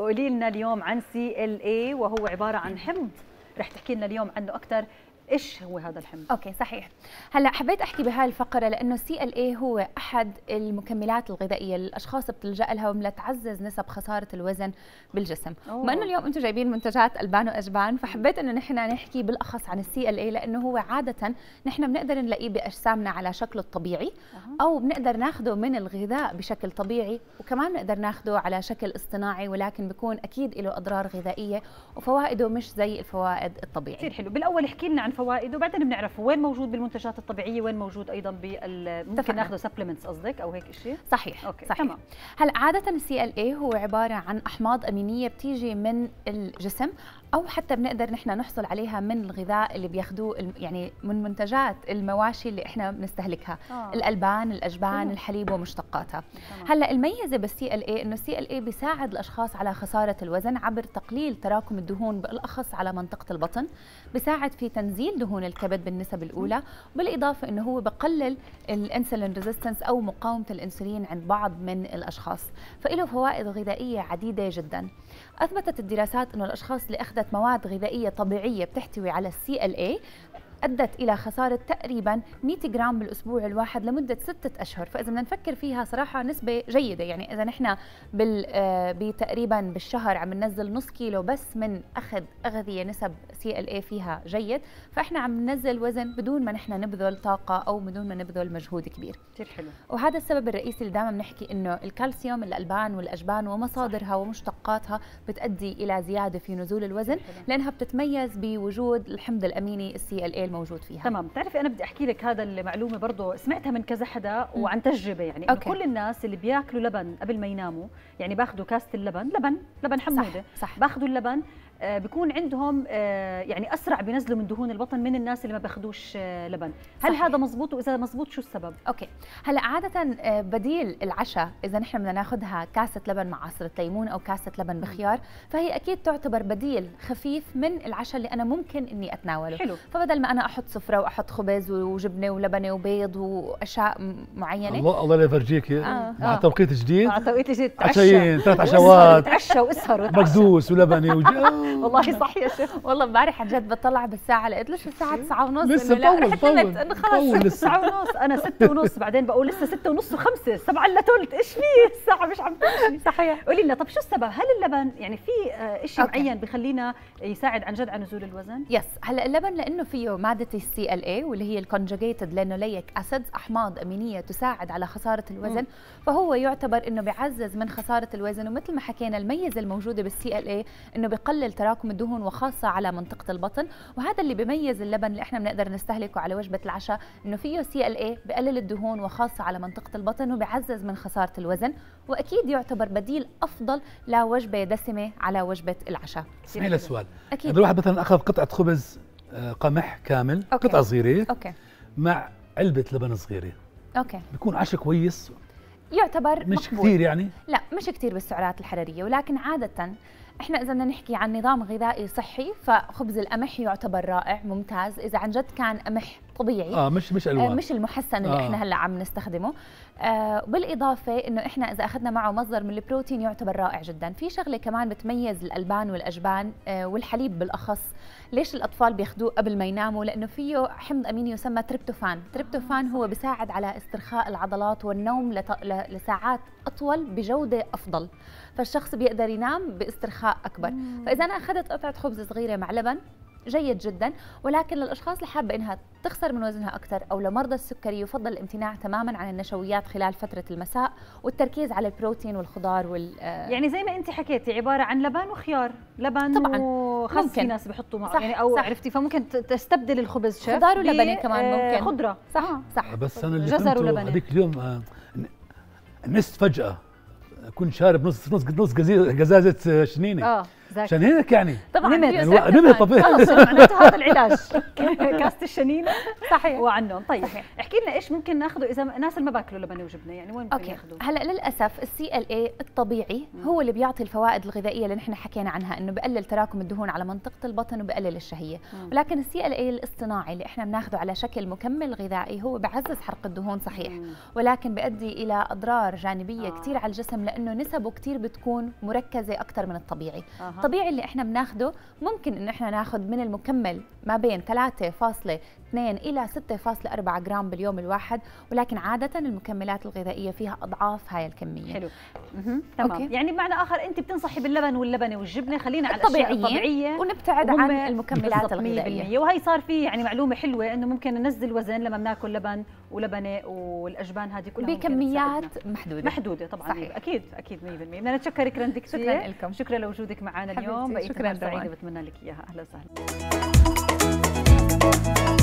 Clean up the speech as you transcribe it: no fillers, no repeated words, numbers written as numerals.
وقولي لنا اليوم عن CLA، وهو عباره عن حمض رح تحكي لنا اليوم عنه اكثر. ايش هو هذا الحمض؟ اوكي صحيح. هلا حبيت احكي بهاي الفقره لانه CLA هو احد المكملات الغذائيه اللي الاشخاص بتلجا لها لتعزز نسب خساره الوزن بالجسم. بما انه اليوم انتم جايبين منتجات البان واجبان، فحبيت انه نحن نحكي بالاخص عن CLA لانه هو عاده نحن بنقدر نلاقيه باجسامنا على شكله الطبيعي، او بنقدر ناخذه من الغذاء بشكل طبيعي، وكمان بنقدر ناخذه على شكل اصطناعي، ولكن بيكون اكيد له اضرار غذائيه وفوائده مش زي الفوائد الطبيعيه. كثير حلو. بالاول احكي لنا عن فوائده وبعدين بنعرف وين موجود بالمنتجات الطبيعيه، وين موجود ايضا ممكن ناخذه سبلمنتس قصدك او هيك شيء؟ صحيح. أوكي. صحيح. تمام. هلا عاده CLA هو عباره عن احماض امينيه بتيجي من الجسم، او حتى بنقدر نحن نحصل عليها من الغذاء اللي بياخذوه، يعني من منتجات المواشي اللي احنا بنستهلكها، الالبان، الاجبان، الحليب ومشتقاتها. هلا الميزه بالCLA انه CLA بيساعد الاشخاص على خساره الوزن عبر تقليل تراكم الدهون بالاخص على منطقه البطن، بيساعد في تنزيل دهون الكبد بالنسب الاولى، بالاضافه انه هو بقلل الانسولين ريزيستنس او مقاومه الانسولين عند بعض من الاشخاص، فله فوائد غذائيه عديده جدا. اثبتت الدراسات انه الاشخاص اللي اخذت مواد غذائيه طبيعيه بتحتوي على CLA أدت إلى خسارة تقريباً 100 جرام بالأسبوع الواحد لمدة 6 أشهر، فإذا بدنا نفكر فيها صراحة نسبة جيدة. يعني إذا نحن تقريباً بالشهر عم ننزل نص كيلو بس من أخذ أغذية نسب CLA فيها جيد، فإحنا عم ننزل وزن بدون ما نحن نبذل طاقة أو بدون ما نبذل مجهود كبير. كثير حلو. وهذا السبب الرئيسي اللي دائما بنحكي إنه الكالسيوم، الألبان والأجبان ومصادرها ومشتقاتها بتؤدي إلى زيادة في نزول الوزن، لأنها بتتميز بوجود الحمض الأميني CLA الموجود فيها. تمام. بتعرفي انا بدي احكي لك هذا المعلومه برضه سمعتها من كذا حدا وعن تجربه، يعني كل الناس اللي بياكلوا لبن قبل ما يناموا، يعني باخذوا كاسه لبن حموده، صح. باخذوا اللبن بيكون عندهم يعني اسرع بينزلوا من دهون البطن من الناس اللي ما بياخذوش لبن. هل صحيح. هذا مزبوط؟ واذا مزبوط شو السبب؟ اوكي. هلا عاده بديل العشاء اذا نحن بدنا ناخذها كاسه لبن مع عصره ليمون او كاسه لبن بخيار، فهي اكيد تعتبر بديل خفيف من العشاء اللي انا ممكن اني اتناوله. حلو. فبدل ما انا احط سفره واحط خبز وجبنه ولبنه وبيض واشياء معينه، الله يفرجيك مع توقيت جديد، مع توقيت جديد، عشايين 3 عشوات، تعشى واسهر مقدوس ولبني والله صح يا شيخ. والله امبارح عن جد بطلع بالساعه لقيت لسه الساعه 9:30، لسه طول خلص 9:30، انا 6:30 بعدين بقول لسه 6:30 و5 7 الا ثلث، ايش في الساعه مش عم تمشي. صحيح. قولي لنا طب شو السبب؟ هل اللبن يعني في شيء معين بخلينا يساعد عن جد على نزول الوزن؟ يس. هلا اللبن لانه فيه ماده CLA واللي هي الكونجوجيتد لينوليك اسيدز، احماض امينيه تساعد على خساره الوزن، فهو يعتبر انه بيعزز من خساره الوزن، ومثل ما حكينا الميزه الموجوده بالCLA انه بقلل تراكم الدهون وخاصه على منطقه البطن، وهذا اللي بيميز اللبن اللي احنا بنقدر نستهلكه على وجبه العشاء، انه فيه CLA بقلل الدهون وخاصه على منطقه البطن وبيعزز من خساره الوزن، واكيد يعتبر بديل افضل لوجبه دسمه على وجبه العشاء. اسمعي لي سؤال، اذا الواحد مثلا اخذ قطعه خبز قمح كامل، قطعه صغيره، مع علبه لبن صغيره، بيكون عشاء كويس؟ يعتبر مش مقبول. كثير يعني؟ لا مش كثير بالسعرات الحراريه، ولكن عاده احنا اذا بدنا نحكي عن نظام غذائي صحي فخبز القمح يعتبر رائع ممتاز اذا عن جد كان قمح طبيعي، مش الوان، مش المحسن اللي احنا هلا عم نستخدمه. بالاضافه انه احنا اذا اخذنا معه مصدر من البروتين يعتبر رائع جدا. في شغله كمان بتميز الالبان والاجبان والحليب بالاخص، ليش الاطفال بياخذوه قبل ما يناموا؟ لانه فيه حمض اميني يسمى تريبتوفان. التريبتوفان هو بيساعد على استرخاء العضلات والنوم لساعات اطول بجوده افضل، فالشخص بيقدر ينام باسترخاء اكبر. فاذا انا اخذت قطعه خبز صغيره مع لبن جيد جدا، ولكن للاشخاص اللي حابه انها تخسر من وزنها اكثر او لمرضى السكري يفضل الامتناع تماما عن النشويات خلال فتره المساء والتركيز على البروتين والخضار يعني زي ما انت حكيتي عباره عن لبن وخيار، لبن طبعا وخس في ناس بيحطوا معه يعني، او صح. عرفتي، فممكن تستبدل الخبز شيف خضار ولبنه كمان ممكن خضره، صح. بس انا اللي فهمته هذيك اليوم نست فجاه كنت شارب نص قزازه شنينه، عشان هيك يعني طبعا نمت طبيعي خلص معناته هذا العلاج كاسه الشنينه صحيح وعنهم. طيب احكي لنا ايش ممكن ناخذه اذا ناس اللي ما باكلوا لبن وجبنه، يعني وين ممكن ياخذوه؟ هلا للاسف السي ال اي الطبيعي هو اللي بيعطي الفوائد الغذائيه اللي نحن حكينا عنها، انه بقلل تراكم الدهون على منطقه البطن وبقلل الشهيه، ولكن السي ال اي الاصطناعي اللي احنا بناخذه على شكل مكمل غذائي هو بعزز حرق الدهون صحيح، ولكن بيؤدي الى اضرار جانبيه كثير على الجسم، لانه نسبه كثير بتكون مركزه اكثر من الطبيعي. الطبيعي اللي احنا بناخذه ممكن انه احنا ناخذ من المكمل ما بين 3.2 إلى 6.4 جرام باليوم الواحد، ولكن عادة المكملات الغذائية فيها أضعاف هاي الكمية. حلو. تمام. يعني بمعنى آخر أنت بتنصحي باللبن واللبنة والجبنة خلينا على الأشياء الطبيعية ونبتعد عن المكملات الغذائية. وهي صار في يعني معلومة حلوة إنه ممكن ننزل وزن لما بناكل لبن ولبنة والأجبان هذه كلها بكميات محدودة طبعا. صحيح. أكيد 100%. بدنا نتشكرك رند كثير. شكرا لكم. شكرا لوجودك معنا اليوم. شكرا سعيدة بتمنى لك إياها. أهلا وسهلا.